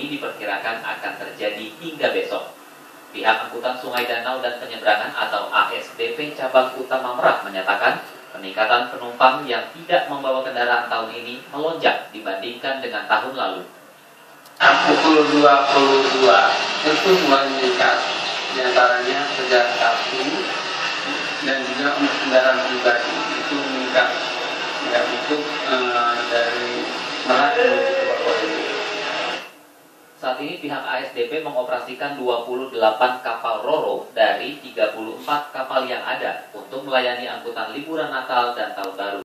diperkirakan akan terjadi hingga besok. Pihak Angkutan Sungai Danau dan Penyeberangan atau ASDP Cabang Utama Merak menyatakan peningkatan penumpang yang tidak membawa kendaraan tahun ini melonjak dibandingkan dengan tahun lalu. Pukul 22 itu mulai meningkat, diantaranya pejalan kaki dan juga untuk kendaraan pribadi itu meningkat, ya, untuk dari Merak menuju ke Bakauheni. Saat ini pihak ASDP mengoperasikan 28 kapal Ro-Ro dari 34 kapal yang ada untuk melayani angkutan liburan Natal dan Tahun Baru.